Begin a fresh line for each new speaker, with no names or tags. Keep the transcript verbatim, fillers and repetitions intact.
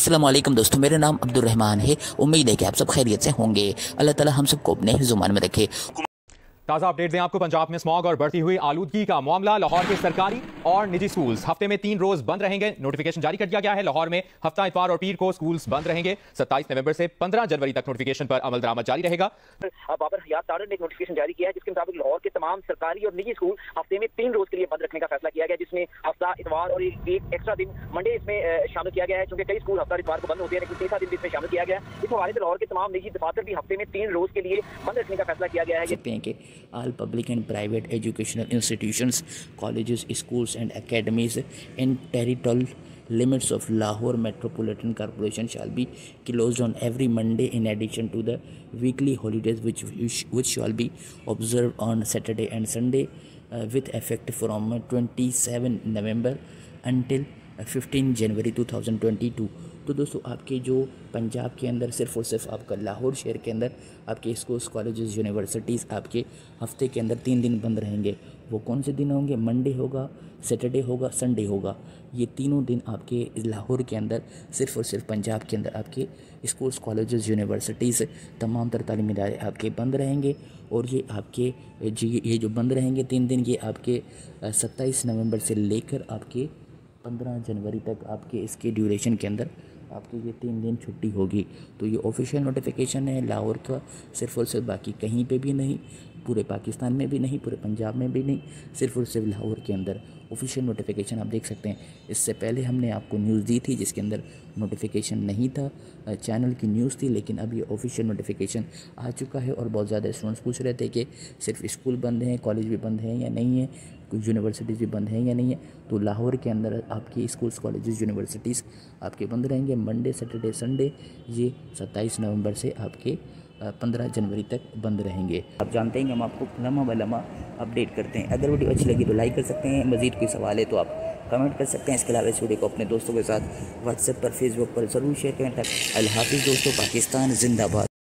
अस्सलाम वालेकुम दोस्तों, मेरा नाम अब्दुल रहमान है। उम्मीद है कि आप सब खैरियत से होंगे। अल्लाह ताला हम सबको अपने ज़ुबान में रखे।
ताज़ा अपडेट दें आपको। पंजाब में स्मॉग और बढ़ती हुई आलूदगी का मामला। लाहौर के सरकारी और निजी स्कूल्स हफ्ते में तीन रोज बंद रहेंगे। नोटिफिकेशन जारी कर दिया गया है। लाहौर में हफ्ता इतवार और पीर को स्कूल्स बंद रहेंगे। सत्ताईस नवंबर से पंद्रह जनवरी तक नोटिफिकेशन पर अमल दरामद जारी रहेगा।
बाबर हयात तारड़ ने एक नोटिफिकेशन जारी किया है जिसके मुताबिक लाहौर के तमाम सरकारी और निजी स्कूल हफ्ते में तीन रोज के लिए बंद रखने का फैसला किया गया, जिसमें हफ्ता इतवार और एक एक्स्ट्रा दिन मंडे इसमें शामिल किया गया है। क्योंकि कई स्कूल हफ्ता इतवार को बंद होते हैं, लेकिन तीसरा दिन भी इसमें शामिल किया गया है। इस हवाले से लाहौर के तमाम निजी दफातर भी हफ्ते में तीन रोज के लिए बंद रखने का फैसला किया गया है।
सकते हैं कि all public and private educational institutions, colleges, schools and academies in territorial limits of Lahore Metropolitan Corporation shall be closed on every Monday in addition to the weekly holidays which which shall be observed on Saturday and Sunday uh, with effect from twenty-seventh November until fifteen January two thousand twenty two. तो दोस्तों, आपके जो पंजाब के अंदर सिर्फ और सिर्फ आपका लाहौर शहर के अंदर आपके स्कूल्स, कॉलेजेस, यूनिवर्सिटीज़ आपके हफ्ते के अंदर तीन दिन बंद रहेंगे। वो कौन से दिन होंगे? मंडे होगा, सैटरडे होगा, संडे होगा। ये तीनों दिन आपके लाहौर के अंदर सिर्फ और सिर्फ पंजाब के अंदर आपके स्कूल्स, कॉलेजेस, यूनिवर्सिटीज़, तमाम तर तालीमी इदारे आपके बंद रहेंगे। और ये आपके जी ये जो बंद रहेंगे तीन दिन, ये आपके सत्ताईस नवंबर से लेकर आपके पंद्रह जनवरी तक आपके इसके ड्यूरेशन के अंदर आपके ये तीन दिन छुट्टी होगी। तो ये ऑफिशियल नोटिफिकेशन है लाहौर का, सिर्फ और सिर्फ, बाकी कहीं पे भी नहीं, पूरे पाकिस्तान में भी नहीं, पूरे पंजाब में भी नहीं, सिर्फ और सिर्फ लाहौर के अंदर ऑफिशियल नोटिफिकेशन आप देख सकते हैं। इससे पहले हमने आपको न्यूज़ दी थी जिसके अंदर नोटिफिकेशन नहीं था, चैनल की न्यूज़ थी, लेकिन अब ये ऑफिशियल नोटिफिकेशन आ चुका है। और बहुत ज़्यादा स्टूडेंट्स पूछ रहे थे कि सिर्फ स्कूल बंद हैं, कॉलेज भी बंद हैं या नहीं है, कुछ यूनिवर्सिटीज़ भी बंद हैं या नहीं है। तो लाहौर के अंदर आपकी स्कूल्स, कॉलेजेस, यूनिवर्सिटीज़ आपके बंद रहेंगे मंडे, सैटरडे, संडे। ये सत्ताईस नवंबर से आपके पंद्रह जनवरी तक बंद रहेंगे। आप जानते हैं कि हम आपको लम्हा ब लम्हा अपडेट करते हैं। अगर वीडियो अच्छी लगी तो लाइक कर सकते हैं, मज़ीद कोई सवाल है तो आप कमेंट कर सकते हैं। इसके अलावा इस वीडियो को अपने दोस्तों के साथ व्हाट्सएप पर, फेसबुक पर ज़रूर शेयर करें। अल्लाह हाफ़िज़ दोस्तों, पाकिस्तान जिंदाबाद।